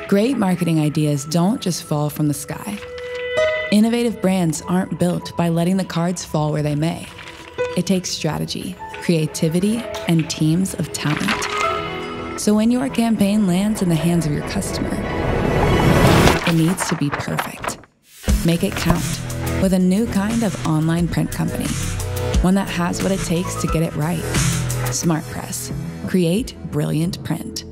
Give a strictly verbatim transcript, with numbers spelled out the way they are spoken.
Great marketing ideas don't just fall from the sky. Innovative brands aren't built by letting the cards fall where they may. It takes strategy, creativity, and teams of talent. So when your campaign lands in the hands of your customer, it needs to be perfect. Make it count with a new kind of online print company, one that has what it takes to get it right. Smartpress. Create brilliant print.